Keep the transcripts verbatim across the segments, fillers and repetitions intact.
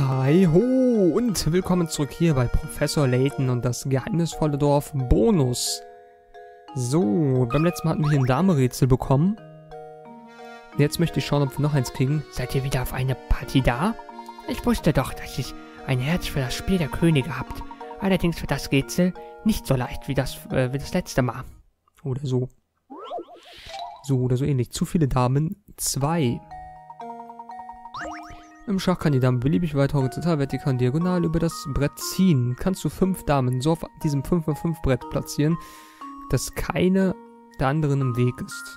Hi ho und willkommen zurück hier bei Professor Layton und das geheimnisvolle Dorf Bonus. So, beim letzten Mal hatten wir hier ein Dame-Rätsel bekommen. Jetzt möchte ich schauen, ob wir noch eins kriegen. Seid ihr wieder auf eine Party da? Ich wusste doch, dass ihr ein Herz für das Spiel der Könige habt. Allerdings wird das Rätsel nicht so leicht wie das, äh, wie das letzte Mal. Oder so. So oder so ähnlich. Zu viele Damen. Zwei. Im Schach kann die Dame beliebig weit horizontal, vertikal und diagonal über das Brett ziehen. Kannst du fünf Damen so auf diesem fünf mal fünf Brett platzieren, dass keine der anderen im Weg ist.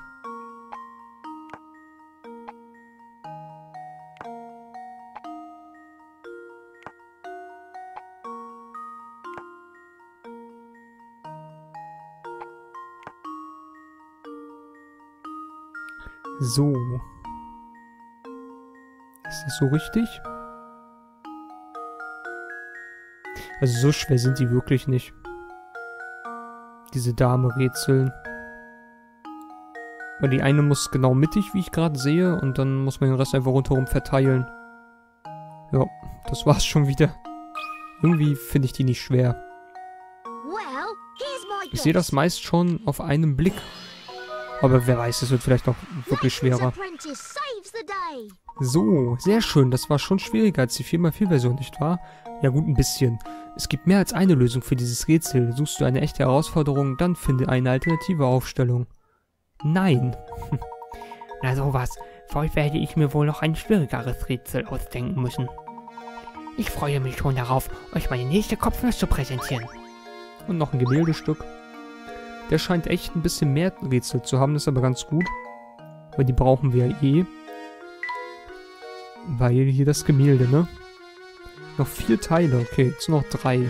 So. Ist das so richtig? Also so schwer sind die wirklich nicht. Diese Dame-Rätseln. Weil die eine muss genau mittig, wie ich gerade sehe, und dann muss man den Rest einfach rundherum verteilen. Ja, das war's schon wieder. Irgendwie finde ich die nicht schwer. Ich sehe das meist schon auf einen Blick. Aber wer weiß, es wird vielleicht noch wirklich schwerer. So, sehr schön. Das war schon schwieriger als die vier mal vier Version, nicht wahr? Ja gut, ein bisschen. Es gibt mehr als eine Lösung für dieses Rätsel. Suchst du eine echte Herausforderung, dann finde eine alternative Aufstellung. Nein. Na sowas. Für euch werde ich mir wohl noch ein schwierigeres Rätsel ausdenken müssen. Ich freue mich schon darauf, euch meine nächste Kopfnuss zu präsentieren. Und noch ein Gemäldestück. Der scheint echt ein bisschen mehr Rätsel zu haben, das ist aber ganz gut. Weil die brauchen wir ja eh. Weil hier das Gemälde, ne? Noch vier Teile, okay, jetzt noch drei.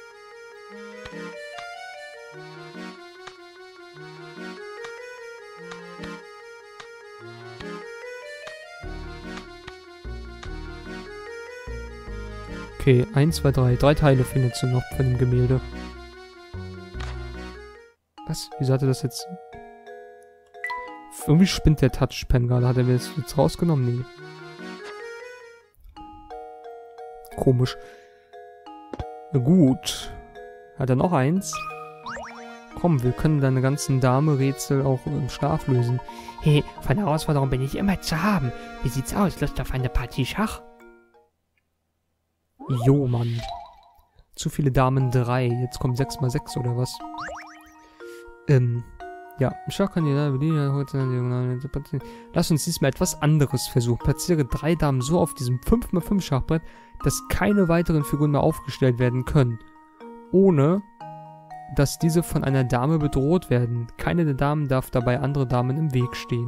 Okay, eins, zwei, drei. Drei Teile findest du noch von dem Gemälde. Was? Wieso hat er das jetzt... Irgendwie spinnt der Touchpen gerade. Hat er mir das jetzt rausgenommen? Nee. Komisch. Na gut. Hat er noch eins? Komm, wir können deine ganzen Dame-Rätsel auch im Schlaf lösen. Hey, von der Herausforderung bin ich immer zu haben. Wie sieht's aus? Lust auf eine Partie Schach? Jo, Mann. Zu viele Damen drei. Jetzt kommt sechs mal sechs oder was? Ähm, ja, im Schach kann jeder heute. Lass uns diesmal etwas anderes versuchen. Platziere drei Damen so auf diesem fünf mal fünf Schachbrett, dass keine weiteren Figuren mehr aufgestellt werden können. Ohne, dass diese von einer Dame bedroht werden. Keine der Damen darf dabei andere Damen im Weg stehen.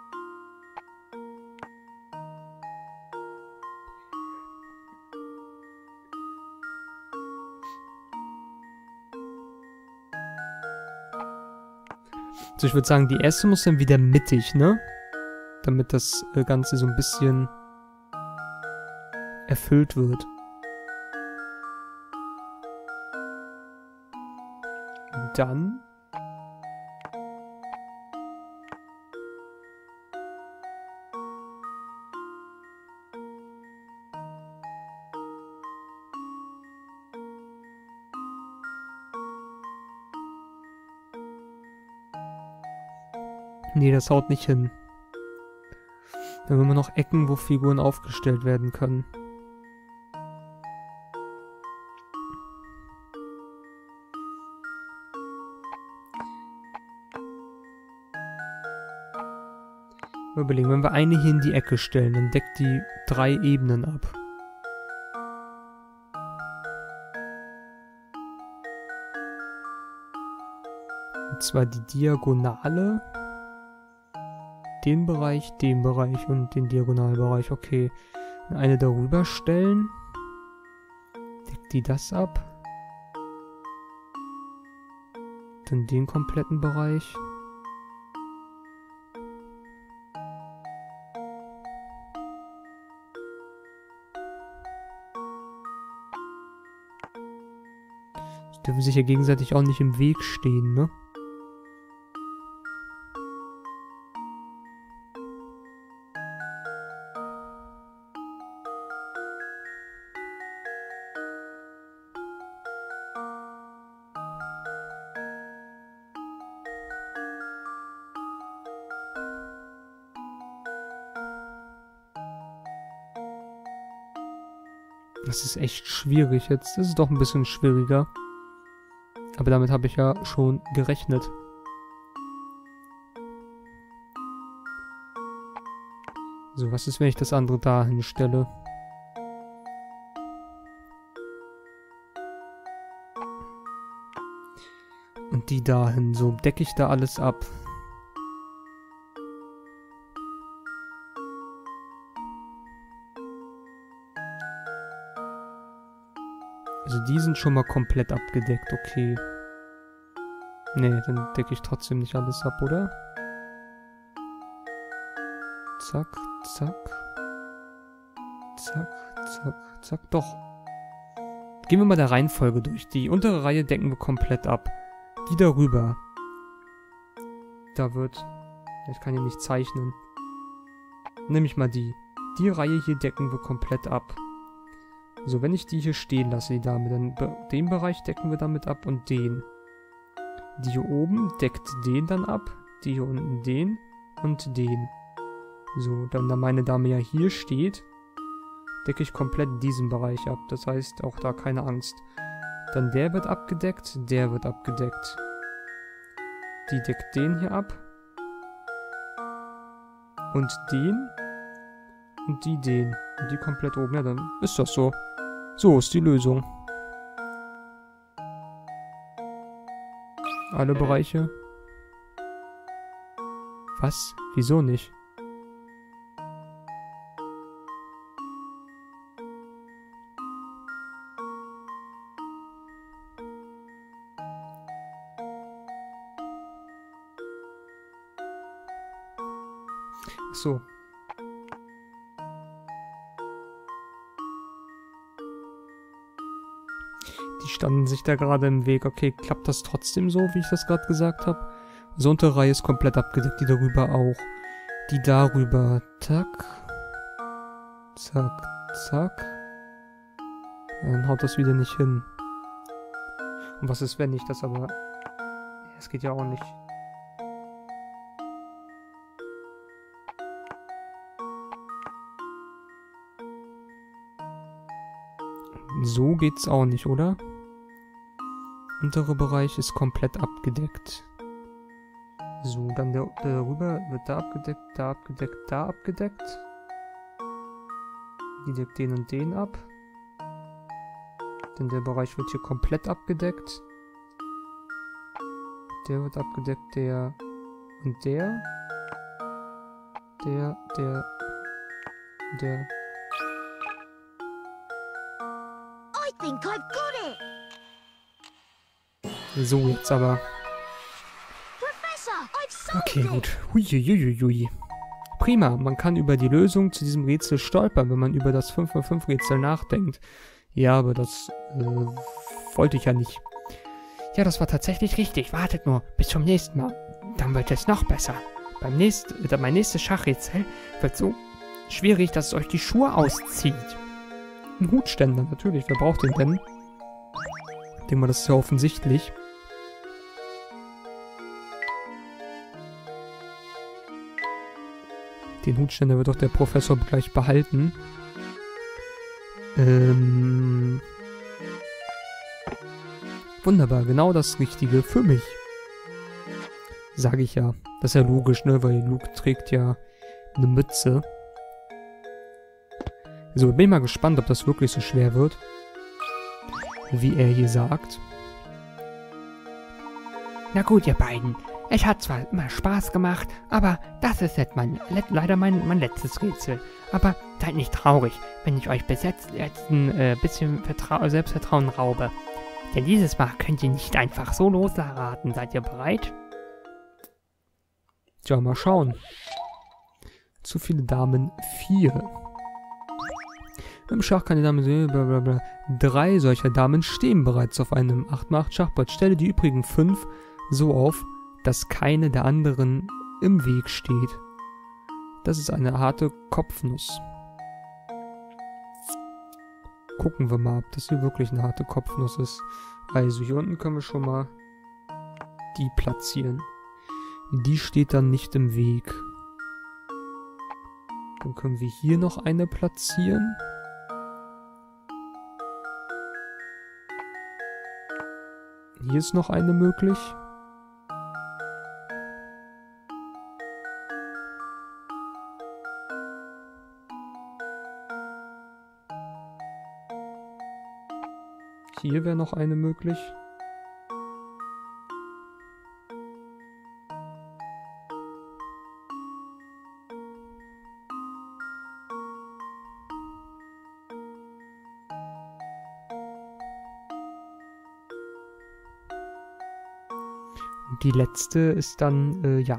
Also ich würde sagen, die erste muss dann wieder mittig, ne? Damit das Ganze so ein bisschen erfüllt wird. Und dann... Nee, das haut nicht hin. Dann haben wir noch Ecken, wo Figuren aufgestellt werden können. Mal überlegen, wenn wir eine hier in die Ecke stellen, dann deckt die drei Ebenen ab. Und zwar die Diagonale, den Bereich, den Bereich und den Diagonalbereich. Okay. Eine darüber stellen. Deckt die das ab. Dann den kompletten Bereich. Die dürfen sich ja gegenseitig auch nicht im Weg stehen, ne? Das ist echt schwierig jetzt. Das ist doch ein bisschen schwieriger. Aber damit habe ich ja schon gerechnet. So, was ist, wenn ich das andere da hinstelle? Und die dahin. So, decke ich da alles ab. Also die sind schon mal komplett abgedeckt, okay. Nee, dann decke ich trotzdem nicht alles ab, oder? Zack, zack. Zack, zack, zack. Doch. Gehen wir mal der Reihenfolge durch. Die untere Reihe decken wir komplett ab. Die darüber. Da wird... Ich kann hier nicht zeichnen. Nehme ich mal die. Die Reihe hier decken wir komplett ab. So, wenn ich die hier stehen lasse, die Dame, dann be den Bereich decken wir damit ab und den. Die hier oben deckt den dann ab. Die hier unten den und den. So, dann da meine Dame ja hier steht, decke ich komplett diesen Bereich ab. Das heißt, auch da keine Angst. Dann der wird abgedeckt, der wird abgedeckt. Die deckt den hier ab. Und den. Und die den. Und die komplett oben. Ja, dann ist das so. So ist die Lösung. Alle Bereiche. Was? Wieso nicht? So. Die standen sich da gerade im Weg. Okay, klappt das trotzdem so, wie ich das gerade gesagt habe? So, untere Reihe ist komplett abgedeckt. Die darüber auch. Die darüber. Zack. Zack. Zack. Dann haut das wieder nicht hin. Und was ist, wenn ich das aber... Es geht ja auch nicht. So geht's auch nicht, oder? Untere Bereich ist komplett abgedeckt. So, dann der, der darüber wird da abgedeckt, da abgedeckt, da abgedeckt. Die deckt den und den ab. Denn der Bereich wird hier komplett abgedeckt. Der wird abgedeckt, der und der. Der, der, der. I think I've got it. So, jetzt aber. Professor, I've solved Okay, it. gut. Huiuiuiui. Prima, man kann über die Lösung zu diesem Rätsel stolpern, wenn man über das fünf mal fünf Rätsel nachdenkt. Ja, aber das äh, wollte ich ja nicht. Ja, das war tatsächlich richtig. Wartet nur, bis zum nächsten Mal. Dann wird es noch besser. Beim nächsten, äh, mein nächstes Schachrätsel wird so schwierig, dass es euch die Schuhe auszieht. Ein Hutständer, natürlich. Wer braucht den denn? Ich denke mal, das ist ja offensichtlich. Den Hutständer wird doch der Professor gleich behalten. Ähm... Wunderbar, genau das Richtige für mich. Sage ich ja. Das ist ja logisch, ne? Weil Luke trägt ja eine Mütze. So, bin ich mal gespannt, ob das wirklich so schwer wird. Wie er hier sagt. Na gut, ihr beiden. Es hat zwar immer Spaß gemacht, aber das ist jetzt mein, le leider mein, mein letztes Rätsel. Aber seid nicht traurig, wenn ich euch bis jetzt, jetzt ein äh, bisschen Vertra Selbstvertrauen raube. Denn dieses Mal könnt ihr nicht einfach so losraten. Seid ihr bereit? Tja, mal schauen. Zu viele Damen. Vier. Im Schach kann die Dame sehen, bla bla bla. Drei solcher Damen stehen bereits auf einem acht mal acht Schachbrett. Stelle die übrigen fünf so auf, dass keine der anderen im Weg steht. Das ist eine harte Kopfnuss. Gucken wir mal, ob das hier wirklich eine harte Kopfnuss ist. Also hier unten können wir schon mal die platzieren. Die steht dann nicht im Weg. Dann können wir hier noch eine platzieren. Hier ist noch eine möglich. Hier wäre noch eine möglich. Und die letzte ist dann, äh, ja.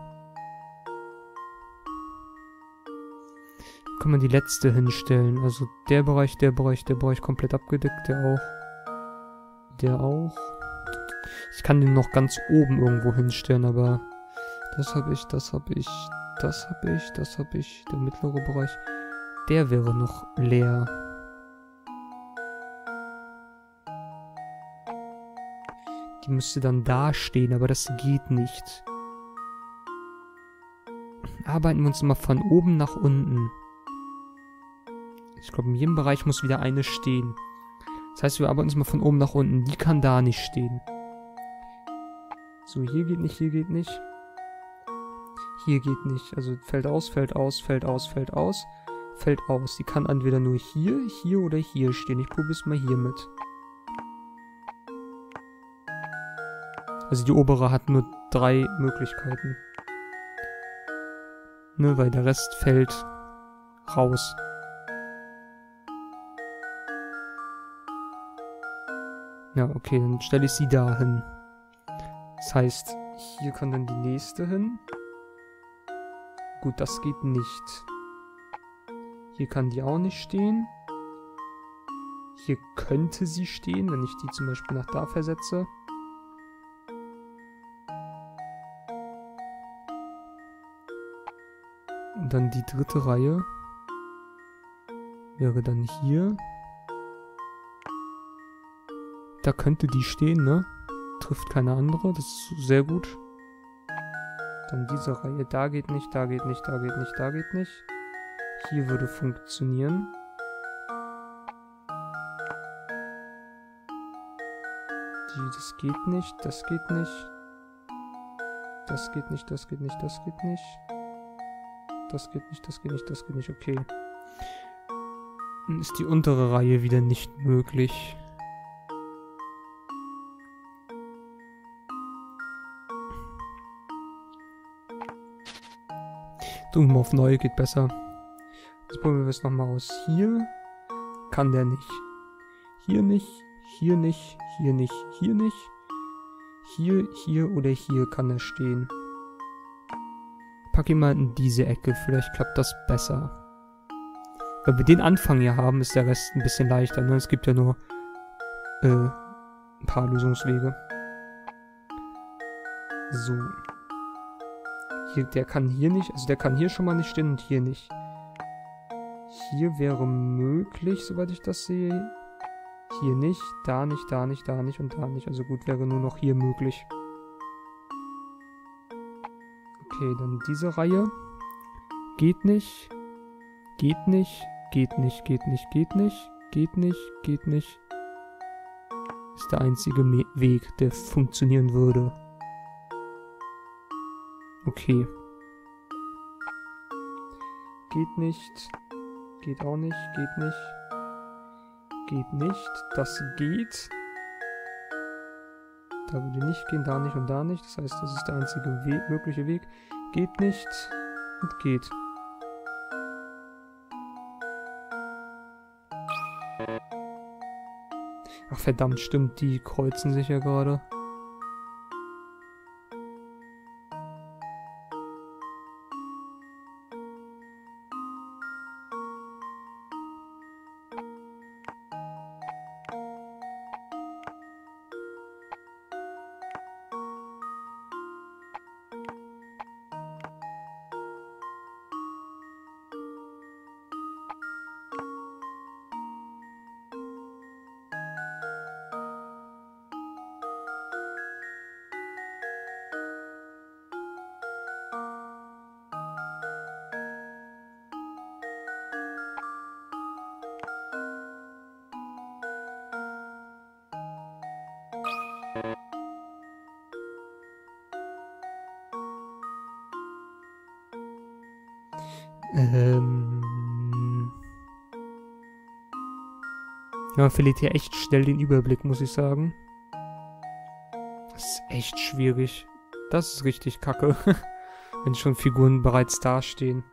Kann man die letzte hinstellen. Also der Bereich, der Bereich, der Bereich komplett abgedeckt, der auch. Der auch. Ich kann den noch ganz oben irgendwo hinstellen, aber das habe ich, das habe ich, das habe ich, das habe ich. Der mittlere Bereich, der wäre noch leer. Die müsste dann da stehen, aber das geht nicht. Arbeiten wir uns mal von oben nach unten. Ich glaube, in jedem Bereich muss wieder eine stehen. Das heißt, wir arbeiten uns mal von oben nach unten. Die kann da nicht stehen. So, hier geht nicht, hier geht nicht. Hier geht nicht. Also fällt aus, fällt aus, fällt aus, fällt aus, fällt aus. Die kann entweder nur hier, hier oder hier stehen. Ich probiere es mal hier mit. Also die obere hat nur drei Möglichkeiten. Ne, weil der Rest fällt raus. Ja, okay, dann stelle ich sie da hin. Das heißt, hier kann dann die nächste hin. Gut, das geht nicht. Hier kann die auch nicht stehen. Hier könnte sie stehen, wenn ich die zum Beispiel nach da versetze. Und dann die dritte Reihe wäre dann hier. Da könnte die stehen, ne? Trifft keine andere, das ist sehr gut. Dann diese Reihe, da geht nicht, da geht nicht, da geht nicht, da geht nicht. Hier würde funktionieren. Die, das geht nicht, das geht nicht. Das geht nicht, das geht nicht, das geht nicht. Das geht nicht, das geht nicht, das geht nicht, okay. Dann ist die untere Reihe wieder nicht möglich. Drücken wir auf Neue, geht besser. Jetzt probieren wir es nochmal aus. Hier kann der nicht. Hier nicht, hier nicht, hier nicht, hier nicht. Hier, hier oder hier kann er stehen. Pack ihn mal in diese Ecke, vielleicht klappt das besser. Wenn wir den Anfang hier haben, ist der Rest ein bisschen leichter. Ne? Es gibt ja nur äh, ein paar Lösungswege. So. Hier, der kann hier nicht, also der kann hier schon mal nicht stehen und hier nicht. Hier wäre möglich, soweit ich das sehe. Hier nicht, da nicht, da nicht, da nicht und da nicht. Also gut, wäre nur noch hier möglich. Okay, dann diese Reihe. Geht nicht. Geht nicht. Geht nicht, geht nicht, geht nicht. Geht nicht, geht nicht. Ist der einzige Me- Weg, der funktionieren würde. Okay. Geht nicht. Geht auch nicht. Geht nicht. Geht nicht. Das geht. Da würde nicht gehen, da nicht und da nicht. Das heißt, das ist der einzige We- mögliche Weg. Geht nicht und geht. Ach verdammt, stimmt. Die kreuzen sich ja gerade. Ähm... Ja, man verliert hier echt schnell den Überblick, muss ich sagen. Das ist echt schwierig. Das ist richtig kacke. Wenn schon Figuren bereits dastehen.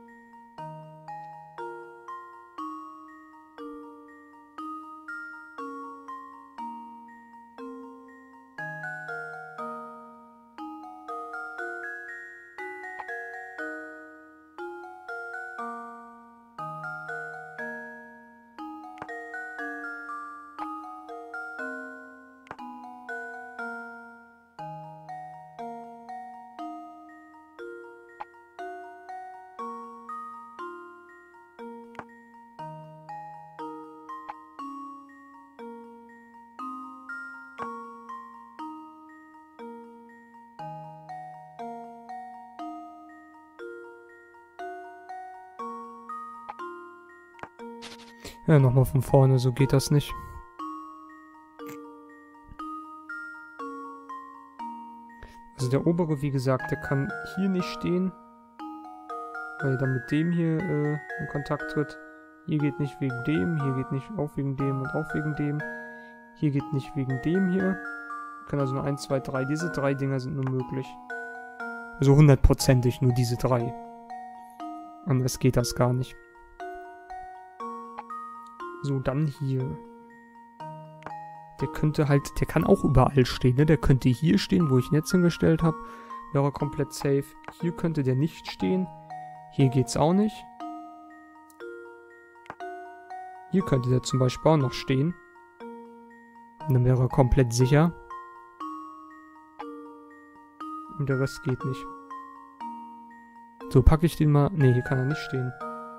Ja, nochmal von vorne, so geht das nicht. Also der obere, wie gesagt, der kann hier nicht stehen, weil er dann mit dem hier äh, in Kontakt tritt. Hier geht nicht wegen dem, hier geht nicht auch wegen dem und auch wegen dem. Hier geht nicht wegen dem hier. Kann also nur eins, zwei, drei. Diese drei Dinger sind nur möglich. Also hundertprozentig nur diese drei. Anders geht das gar nicht. So, dann hier. Der könnte halt, der kann auch überall stehen, ne? Der könnte hier stehen, wo ich ihn jetzt hingestellt habe. Wäre komplett safe. Hier könnte der nicht stehen. Hier geht's auch nicht. Hier könnte der zum Beispiel auch noch stehen. Und dann wäre er komplett sicher. Und der Rest geht nicht. So, packe ich den mal... Ne, hier kann er nicht stehen.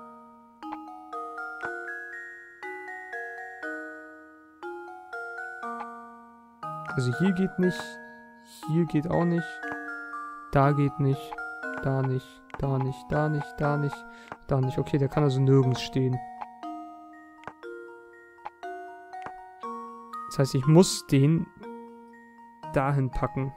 Also hier geht nicht, hier geht auch nicht, da geht nicht, da nicht, da nicht, da nicht, da nicht, da nicht. Okay, der kann also nirgends stehen. Das heißt, ich muss den dahin packen.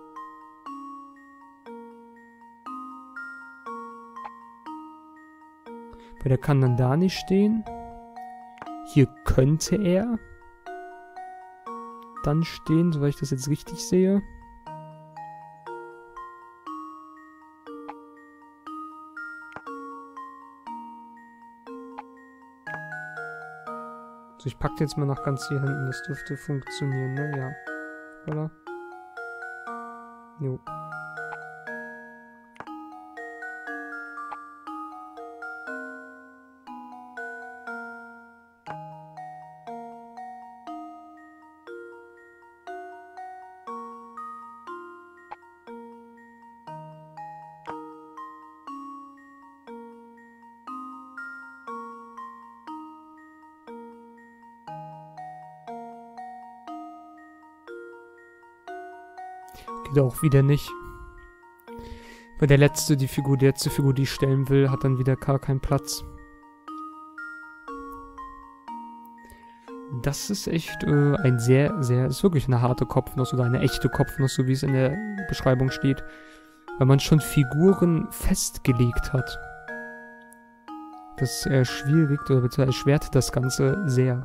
Weil der kann dann da nicht stehen. Hier könnte er dann stehen, soweit ich das jetzt richtig sehe. So, ich packe jetzt mal nach ganz hier hinten. Das dürfte funktionieren, ne? Ja. Oder? Jo. Geht auch wieder nicht. Weil der letzte, die Figur, die letzte Figur, die ich stellen will, hat dann wieder gar keinen Platz. Das ist echt äh, ein sehr, sehr, ist wirklich eine harte Kopfnuss oder eine echte Kopfnuss, so wie es in der Beschreibung steht. Weil man schon Figuren festgelegt hat. Das äh, schwierig oder beziehungsweise erschwert das Ganze sehr.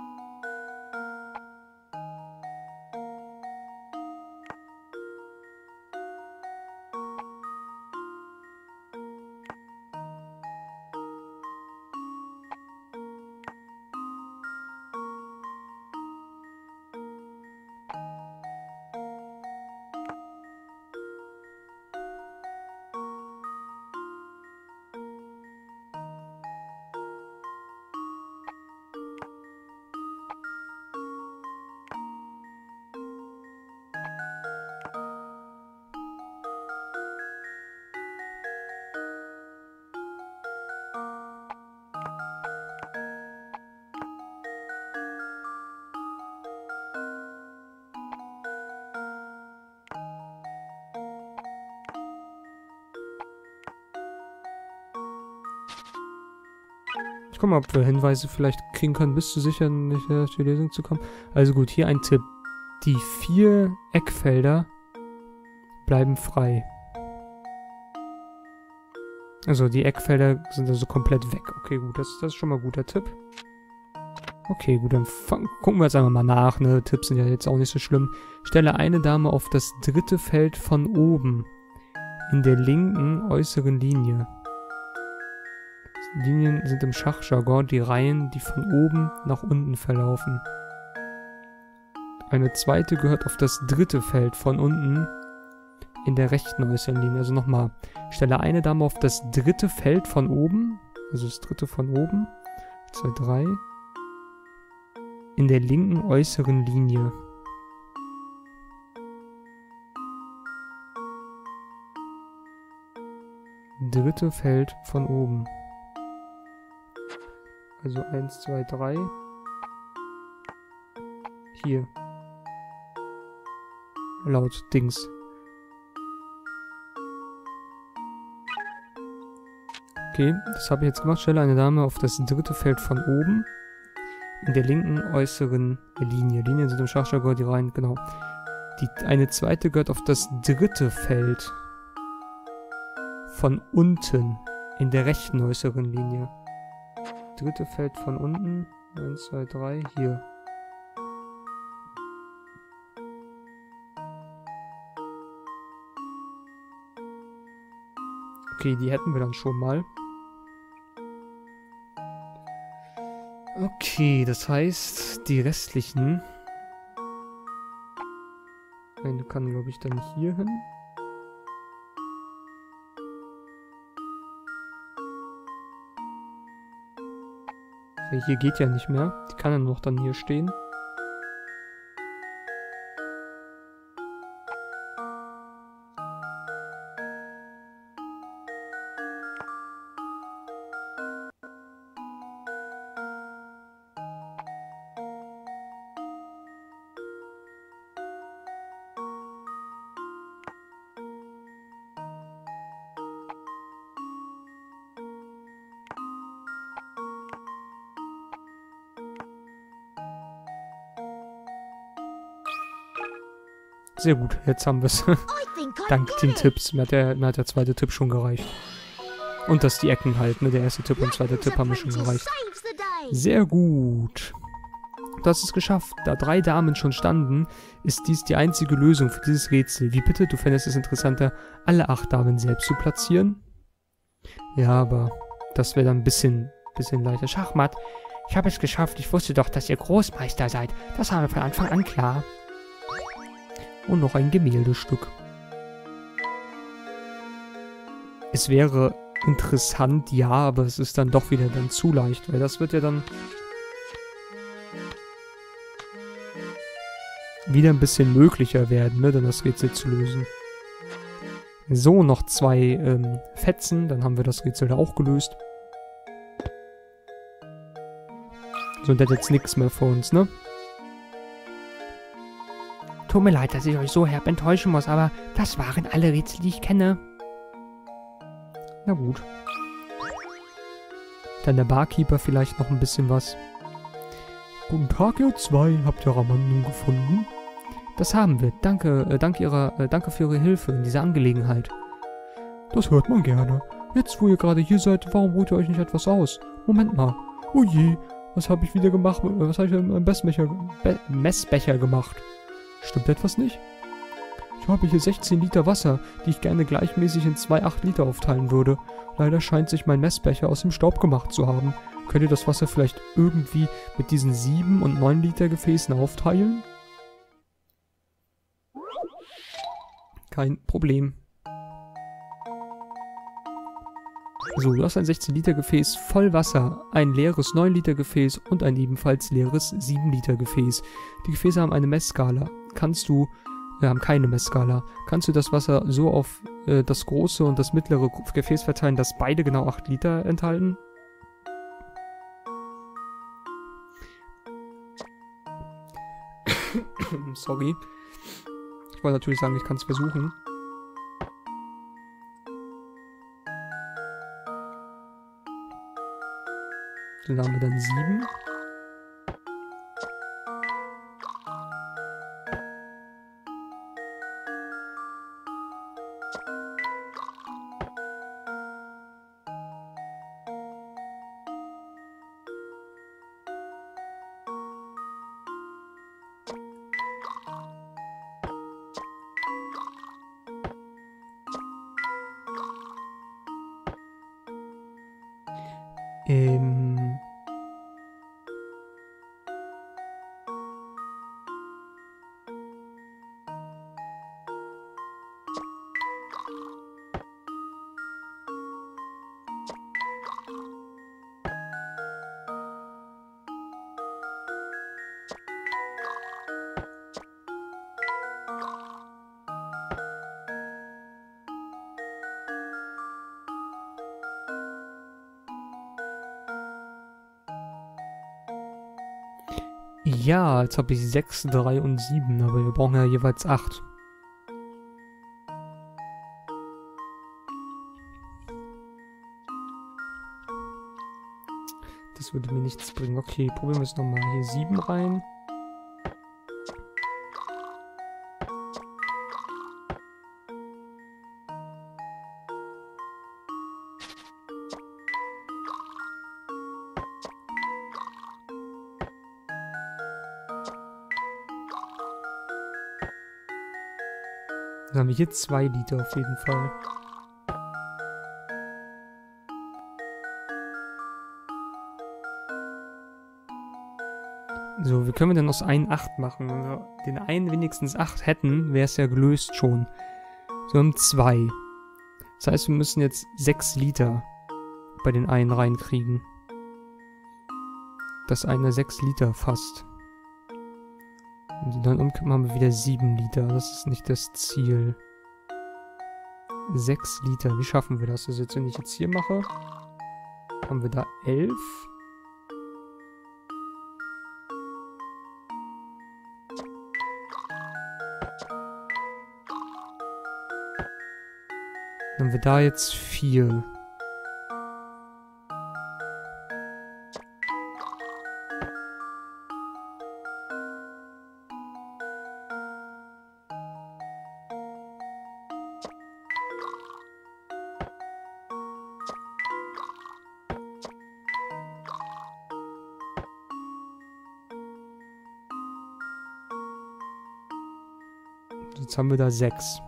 Ich guck mal, ob wir Hinweise vielleicht kriegen können. Bist du sicher, nicht auf die Lösung zu kommen? Also gut, hier ein Tipp. Die vier Eckfelder bleiben frei. Also die Eckfelder sind also komplett weg. Okay, gut, das, das ist schon mal ein guter Tipp. Okay, gut, dann fang, gucken wir jetzt einfach mal nach, ne? Tipps sind ja jetzt auch nicht so schlimm. Stelle eine Dame auf das dritte Feld von oben. In der linken äußeren Linie. Die Linien sind im Schachjargon die Reihen, die von oben nach unten verlaufen. Eine zweite gehört auf das dritte Feld von unten in der rechten äußeren Linie. Also nochmal, stelle eine Dame auf das dritte Feld von oben, also das dritte von oben, zwei, drei, in der linken äußeren Linie. Dritte Feld von oben. Also eins, zwei, drei. Hier. Laut Dings. Okay, das habe ich jetzt gemacht. Stelle eine Dame auf das dritte Feld von oben. In der linken äußeren Linie. Linien sind im Schachjargon die Reihen, genau. Die, eine zweite gehört auf das dritte Feld von unten. In der rechten äußeren Linie. Dritte Feld von unten. eins, zwei, drei. Hier. Okay, die hätten wir dann schon mal. Okay, das heißt, die restlichen... Eine kann, glaube ich, dann hier hin. Okay, hier geht ja nicht mehr. Die kann ja noch dann hier stehen. Sehr gut, jetzt haben wir es. I think I've Dank got den it. Tipps. Mir hat, der, mir hat der zweite Tipp schon gereicht. Und dass die Ecken halt, ne? Der erste Tipp und zweite Tipp haben mir schon Apprentice gereicht. saves the day. Sehr gut. Du hast es geschafft. Da drei Damen schon standen, ist dies die einzige Lösung für dieses Rätsel. Wie bitte? Du fändest es interessanter, alle acht Damen selbst zu platzieren? Ja, aber das wäre dann ein bisschen, bisschen leichter. Schachmatt, ich habe es geschafft. Ich wusste doch, dass ihr Großmeister seid. Das war mir von Anfang an klar. Und noch ein Gemäldestück. Es wäre interessant, ja, aber es ist dann doch wieder dann zu leicht, weil das wird ja dann wieder ein bisschen möglicher werden, ne, dann das Rätsel zu lösen. So, noch zwei ähm, Fetzen, dann haben wir das Rätsel da auch gelöst. So, und das hat jetzt nichts mehr vor uns, ne? Tut mir leid, dass ich euch so herb enttäuschen muss, aber das waren alle Rätsel, die ich kenne. Na gut. Dann der Barkeeper vielleicht noch ein bisschen was. Guten Tag, ihr zwei. Habt ihr Ramandu gefunden? Das haben wir. Danke, äh, dank ihrer, äh, danke für Ihre Hilfe in dieser Angelegenheit. Das hört man gerne. Jetzt, wo ihr gerade hier seid, warum ruht ihr euch nicht etwas aus? Moment mal. Oh je, was habe ich wieder gemacht? Was habe ich mit meinem Messbecher, Be Messbecher gemacht? Stimmt etwas nicht? Ich habe hier sechzehn Liter Wasser, die ich gerne gleichmäßig in zwei acht Liter aufteilen würde. Leider scheint sich mein Messbecher aus dem Staub gemacht zu haben. Könnt ihr das Wasser vielleicht irgendwie mit diesen sieben und neun Liter Gefäßen aufteilen? Kein Problem. So, du hast ein sechzehn Liter Gefäß voll Wasser, ein leeres neun Liter Gefäß und ein ebenfalls leeres sieben Liter Gefäß. Die Gefäße haben eine Messskala. Kannst du, wir haben keine Messskala, kannst du das Wasser so auf äh, das große und das mittlere Gefäß verteilen, dass beide genau acht Liter enthalten? Sorry. Ich wollte natürlich sagen, ich kann es versuchen. Dann haben wir dann sieben. Ähm... Ja, jetzt habe ich sechs, drei und sieben, aber wir brauchen ja jeweils acht. Das würde mir nichts bringen. Okay, probieren wir es nochmal. Hier sieben rein. Dann haben wir hier zwei Liter auf jeden Fall. So, wie können wir denn aus einen acht machen? Wenn wir den einen wenigstens acht hätten, wäre es ja gelöst schon. So, wir haben zwei. Das heißt, wir müssen jetzt sechs Liter bei den einen reinkriegen. Das eine sechs Liter fast. Und die dann umkippen, haben wir wieder sieben Liter. Das ist nicht das Ziel. sechs Liter. Wie schaffen wir das? Also jetzt, wenn ich jetzt hier mache, haben wir da elf. Dann haben wir da jetzt vier. Jetzt haben wir da sechs.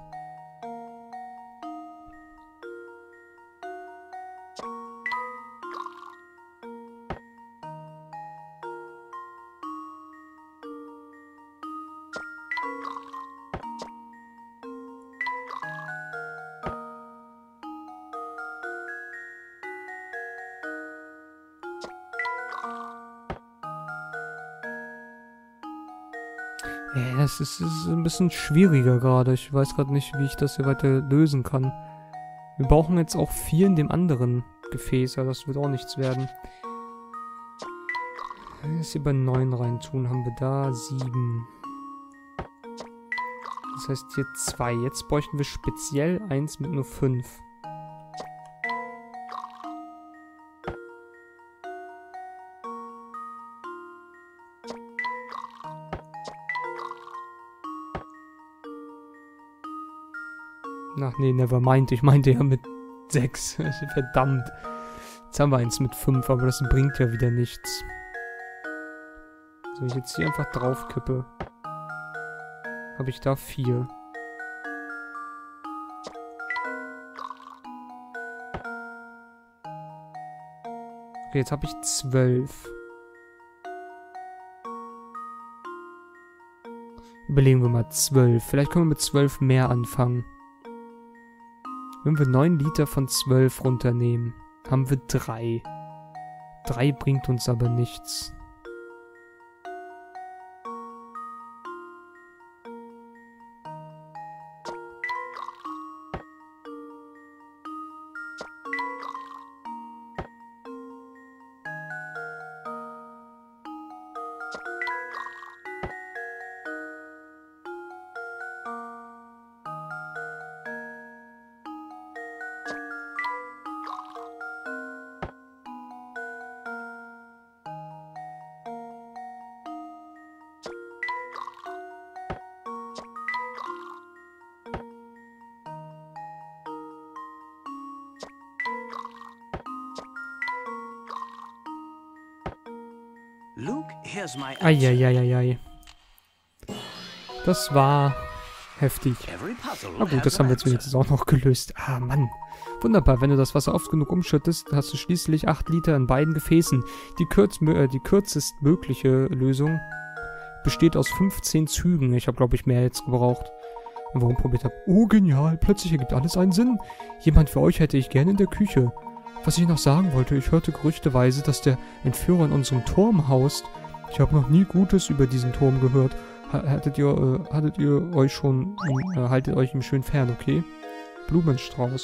Ja, es ist, es ist ein bisschen schwieriger gerade. Ich weiß gerade nicht, wie ich das hier weiter lösen kann. Wir brauchen jetzt auch vier in dem anderen Gefäß, aber das wird auch nichts werden. Jetzt hier bei neun rein tun, haben wir da sieben. Das heißt hier zwei. Jetzt bräuchten wir speziell eins mit nur fünf. Ach nee, nevermind. Ich meinte ja mit sechs. Verdammt. Jetzt haben wir eins mit fünf, aber das bringt ja wieder nichts. So, ich jetzt hier einfach drauf kippe, habe ich da vier. Okay, jetzt habe ich zwölf. Überlegen wir mal zwölf. Vielleicht können wir mit zwölf mehr anfangen. Wenn wir neun Liter von zwölf runternehmen, haben wir drei. drei bringt uns aber nichts. Luke, here's my answer. Eieieiei. Das war heftig. Every puzzle Na gut, has das an haben wir jetzt answer. wenigstens auch noch gelöst. Ah, Mann. Wunderbar, wenn du das Wasser oft genug umschüttest, hast du schließlich acht Liter in beiden Gefäßen. Die, kürz äh, die kürzestmögliche Lösung besteht aus fünfzehn Zügen. Ich habe, glaube ich, mehr jetzt gebraucht. Und warum probiert habe? Oh, genial. Plötzlich ergibt alles einen Sinn. Jemand für euch hätte ich gerne in der Küche. Was ich noch sagen wollte, ich hörte gerüchteweise, dass der Entführer in unserem Turm haust. Ich habe noch nie Gutes über diesen Turm gehört. Hattet ihr, äh, hattet ihr euch schon, äh, haltet euch ihm schön fern, okay? Blumenstrauß.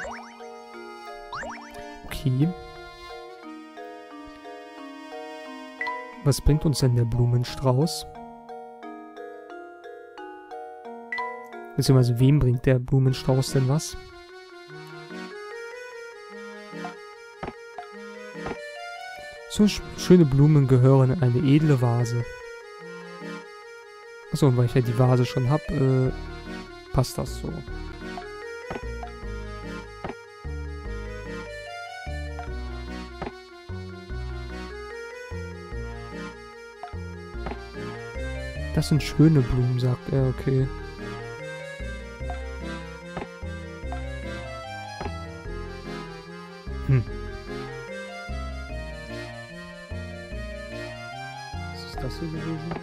Okay. Was bringt uns denn der Blumenstrauß? Beziehungsweise wem bringt der Blumenstrauß denn was? So sch schöne Blumen gehören in eine edle Vase. Achso, und weil ich ja die Vase schon habe, äh, passt das so. Das sind schöne Blumen, sagt er, okay. Hm. Was ist das hier gewesen?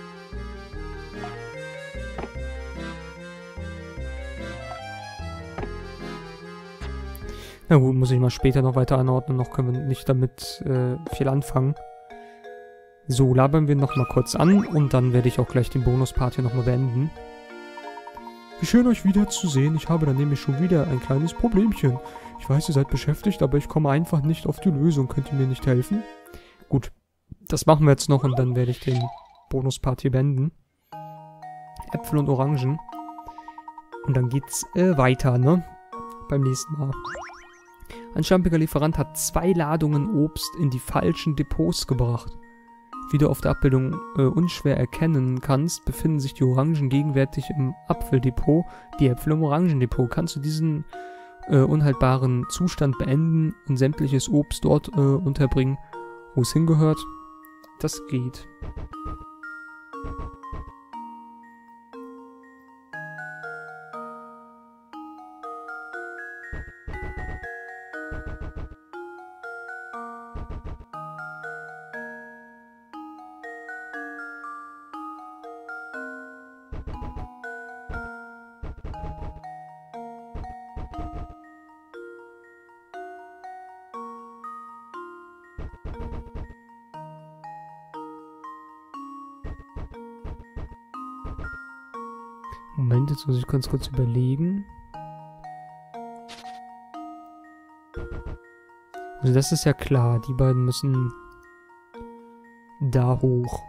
Na gut, muss ich mal später noch weiter anordnen, noch können wir nicht damit äh, viel anfangen. So, labern wir nochmal kurz an und dann werde ich auch gleich den Bonuspart hier nochmal beenden. Wie schön euch wiederzusehen. Ich habe dann nämlich schon wieder ein kleines Problemchen. Ich weiß, ihr seid beschäftigt, aber ich komme einfach nicht auf die Lösung. Könnt ihr mir nicht helfen? Gut, das machen wir jetzt noch und dann werde ich den Bonuspart hier beenden. Äpfel und Orangen. Und dann geht's äh, weiter, ne? Beim nächsten Mal. Ein schlampiger Lieferant hat zwei Ladungen Obst in die falschen Depots gebracht. Wie du auf der Abbildung äh, unschwer erkennen kannst, befinden sich die Orangen gegenwärtig im Apfeldepot, die Äpfel im Orangendepot. Kannst du diesen äh, unhaltbaren Zustand beenden und sämtliches Obst dort äh, unterbringen, wo es hingehört? Das geht. Moment, jetzt muss ich ganz kurz überlegen. Also das ist ja klar, die beiden müssen da hoch.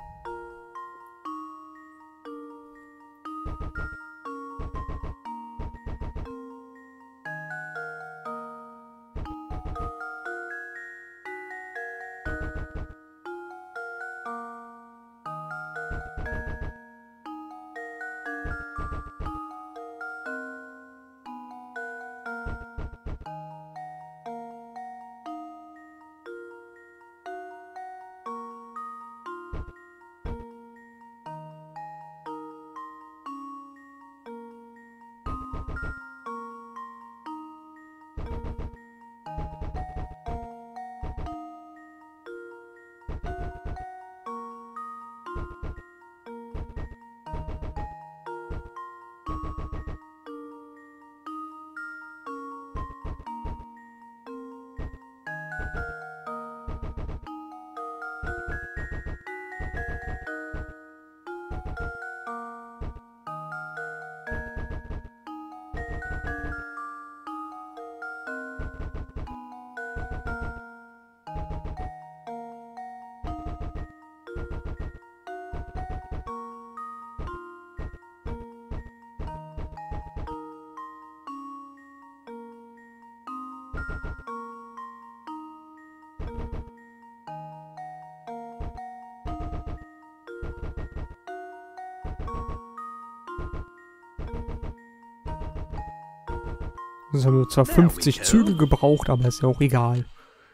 Das haben wir zwar fünfzig Züge gebraucht, aber ist ja auch egal.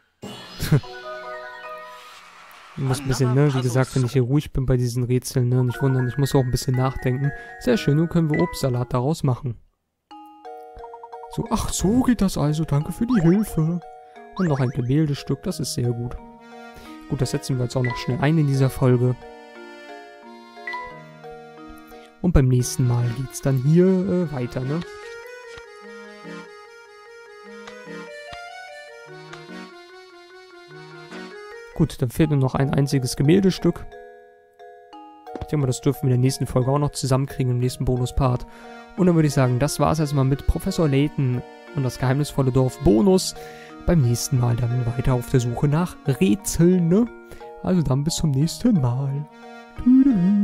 Ich muss ein bisschen, ne, wie gesagt, wenn ich hier ruhig bin bei diesen Rätseln, ne, nicht wundern, ich muss auch ein bisschen nachdenken. Sehr schön, nun können wir Obstsalat daraus machen. So, ach, so geht das also. Danke für die Hilfe. Und noch ein Gemäldestück. Das ist sehr gut. Gut, das setzen wir jetzt auch noch schnell ein in dieser Folge. Und beim nächsten Mal geht's dann hier äh, weiter, ne? Gut, dann fehlt nur noch ein einziges Gemäldestück. Ich denke mal, das dürfen wir in der nächsten Folge auch noch zusammenkriegen, im nächsten Bonuspart. Und dann würde ich sagen, das war's erstmal mit Professor Layton und das geheimnisvolle Dorf Bonus. Beim nächsten Mal dann weiter auf der Suche nach Rätseln, ne? Also dann bis zum nächsten Mal. Tüdelü.